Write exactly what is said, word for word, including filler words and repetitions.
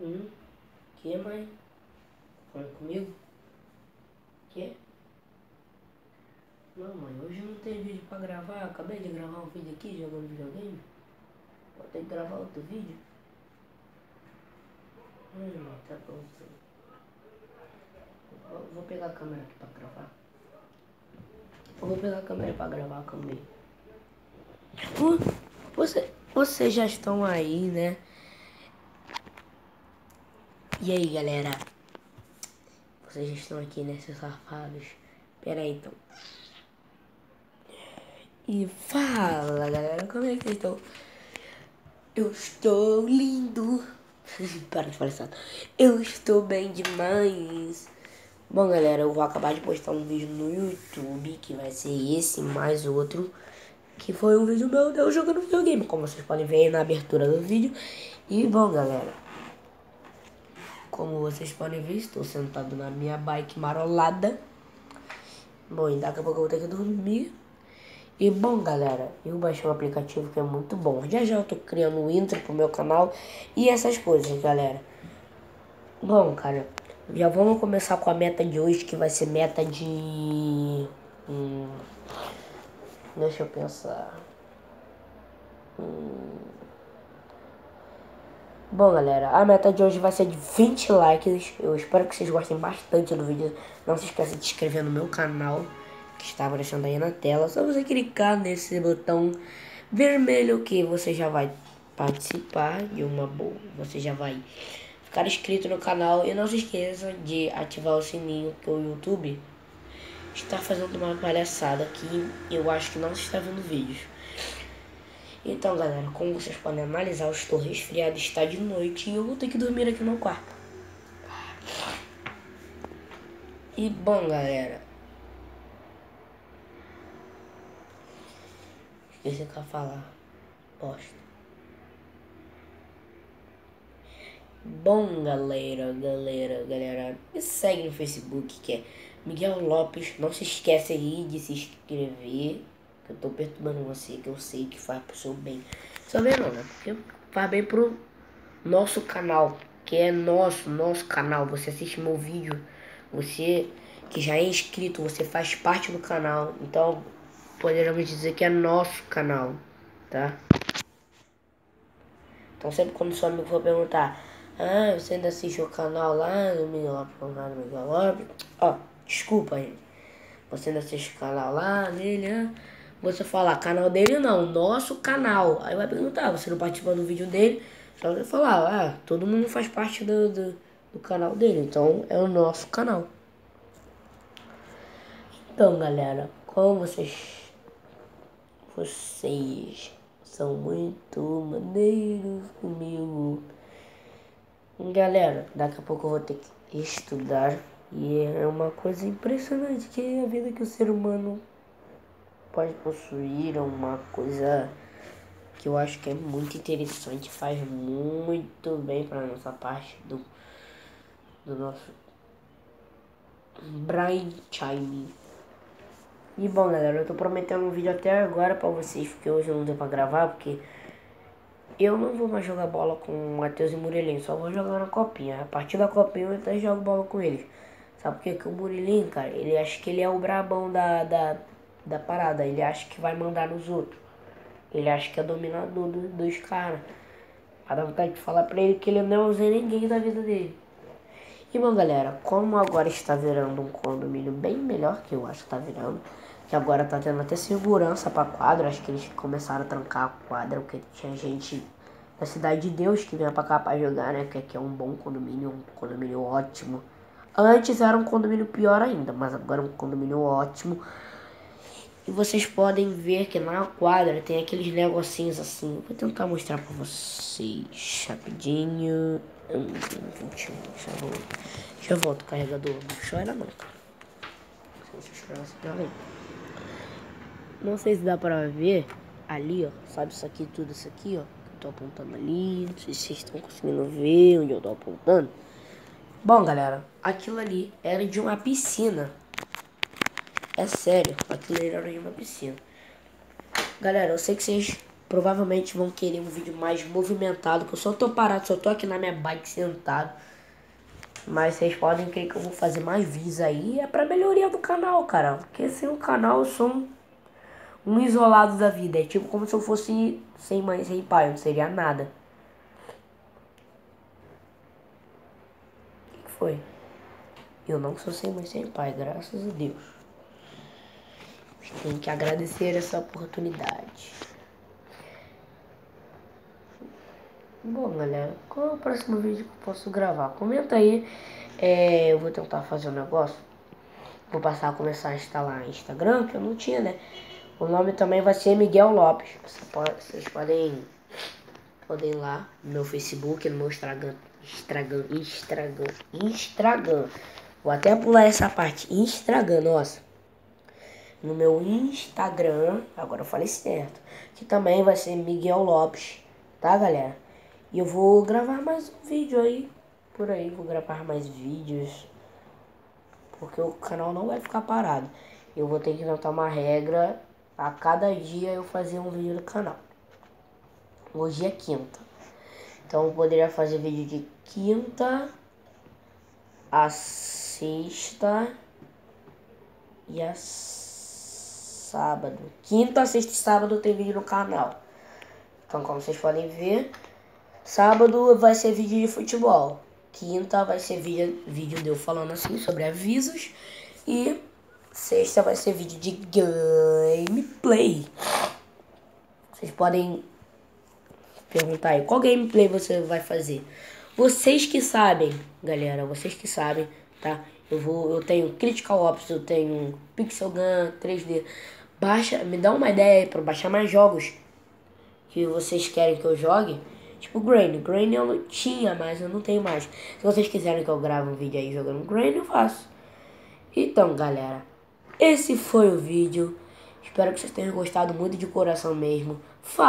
Hum? Que, mãe? Falando comigo? Que? Não, mãe, hoje não tem vídeo pra gravar. Acabei de gravar um vídeo aqui jogando videogame. Vou ter que gravar outro vídeo. Hum, mãe, tá pronto. Vou, vou pegar a câmera aqui pra gravar. Eu vou pegar a câmera pra gravar, calma aí. Uh, você, vocês já estão aí, né? E aí, galera? Vocês já estão aqui, né, seus safados? Pera aí, então. E fala, galera, como é que vocês estão? Eu estou lindo. Para de palhaçada. Eu estou bem demais. Bom, galera, eu vou acabar de postar um vídeo no YouTube, que vai ser esse mais outro, que foi um vídeo meu de eu jogando videogame, como vocês podem ver aí na abertura do vídeo. E bom, galera, como vocês podem ver, estou sentado na minha bike marolada. Bom, e daqui a pouco eu vou ter que dormir. E bom, galera, eu baixei um aplicativo que é muito bom. Já já eu tô criando um intro pro meu canal e essas coisas, galera. Bom, cara, já vamos começar com a meta de hoje, que vai ser meta de... Hum, deixa eu pensar. Hum, bom, galera, a meta de hoje vai ser de vinte likes. Eu espero que vocês gostem bastante do vídeo. Não se esqueça de se inscrever no meu canal, que está aparecendo aí na tela. Só você clicar nesse botão vermelho que você já vai participar de uma boa. Você já vai ficar inscrito no canal. E não se esqueça de ativar o sininho, que o YouTube está fazendo uma palhaçada aqui. Eu acho que não se está vendo vídeos. Então, galera, como vocês podem analisar, eu estou resfriado, está de noite e eu vou ter que dormir aqui no quarto. E bom, galera, esqueci o que eu ia falar. Bosta. Bom, galera, galera, galera, me segue no Facebook, que é Miguel Lopes. Não se esquece aí de se inscrever, que eu tô perturbando você, que eu sei que faz pro seu bem. Seu bem não, né? Porque faz bem pro nosso canal, que é nosso, nosso canal. Você assiste meu vídeo, você que já é inscrito, você faz parte do canal. Então, poderíamos dizer que é nosso canal, tá? Então, sempre quando seu amigo for perguntar: ah, você ainda assiste o canal lá do Miguel Lopes, do Miguel Lopes? Ó, desculpa, gente. Você ainda assiste o canal lá dele, ah? Você fala, canal dele não, nosso canal. Aí vai perguntar, você não participa do vídeo dele? Só vai falar, ah, todo mundo faz parte do, do, do canal dele, então é o nosso canal. Então, galera, como vocês, vocês são muito maneiros comigo. Galera, daqui a pouco eu vou ter que estudar. E é uma coisa impressionante, que é a vida que o ser humano pode possuir. É uma coisa que eu acho que é muito interessante, faz muito bem para nossa parte do, do nosso brain time. E bom, galera, eu tô prometendo um vídeo até agora pra vocês, porque hoje eu não deu pra gravar, porque eu não vou mais jogar bola com o Matheus e o Murilinho, só vou jogar na copinha. A partir da copinha eu até jogo bola com eles. Sabe por quê? Que o Murilinho, cara, ele acha que ele é o brabão da, da, da parada, ele acha que vai mandar nos outros. Ele acha que é dominador do, dos caras. Vai dar vontade de falar pra ele que ele não usa ninguém da vida dele. E bom, galera, como agora está virando um condomínio bem melhor, que eu acho que tá virando, que agora tá tendo até segurança pra quadra, acho que eles começaram a trancar a quadra, porque tinha gente da Cidade de Deus que vinha pra cá pra jogar, né, que aqui é um bom condomínio, um condomínio ótimo. Antes era um condomínio pior ainda, mas agora é um condomínio ótimo. E vocês podem ver que na quadra tem aqueles negocinhos assim. Vou tentar mostrar pra vocês rapidinho. Hum, já, volto. já volto o carregador. Não chora não, cara. Se você chorar, você já vem. Não sei se dá pra ver ali, ó. Sabe isso aqui, tudo isso aqui, ó. Que eu tô apontando ali. Não sei se vocês estão conseguindo ver onde eu tô apontando. Bom, galera, aquilo ali era de uma piscina. É sério, aquilo era de uma piscina. Galera, eu sei que vocês provavelmente vão querer um vídeo mais movimentado, que eu só tô parado, só tô aqui na minha bike sentado. Mas vocês podem crer que eu vou fazer mais vídeos aí, é pra melhoria do canal, cara. Porque sem o canal eu sou um, um isolado da vida, é tipo como se eu fosse sem mãe, sem pai, eu não seria nada. O que foi? Eu não sou sem mãe, sem pai, graças a Deus. Tem que agradecer essa oportunidade. Bom, galera, qual é o próximo vídeo que eu posso gravar? Comenta aí. É, eu vou tentar fazer um negócio. Vou passar a começar a instalar Instagram, que eu não tinha, né? O nome também vai ser Miguel Lopes. Você pode, vocês podem, podem ir lá no meu Facebook, no meu Instagram. Instagram, Instagram, Instagram. Vou até pular essa parte. Instagram, nossa. No meu Instagram, agora eu falei certo. Que também vai ser Miguel Lopes, tá, galera? E eu vou gravar mais um vídeo aí. Por aí, vou gravar mais vídeos. Porque o canal não vai ficar parado. Eu vou ter que inventar uma regra. A cada dia eu fazer um vídeo no canal. Hoje é quinta. Então eu poderia fazer vídeo de quinta a sexta e a sábado. Quinta, sexta e sábado tem vídeo no canal. Então como vocês podem ver, sábado vai ser vídeo de futebol. Quinta vai ser vídeo, vídeo de eu falando assim sobre avisos. E sexta vai ser vídeo de gameplay. Vocês podem perguntar aí, qual gameplay você vai fazer? Vocês que sabem, galera, vocês que sabem, tá? Eu vou, eu tenho Critical Ops, eu tenho Pixel Gun, três D. Baixa, me dá uma ideia aí pra baixar mais jogos que vocês querem que eu jogue. Tipo Grain. Grain eu não tinha, mas eu não tenho mais. Se vocês quiserem que eu grave um vídeo aí jogando Grain, eu faço. Então, galera, esse foi o vídeo. Espero que vocês tenham gostado muito de coração mesmo.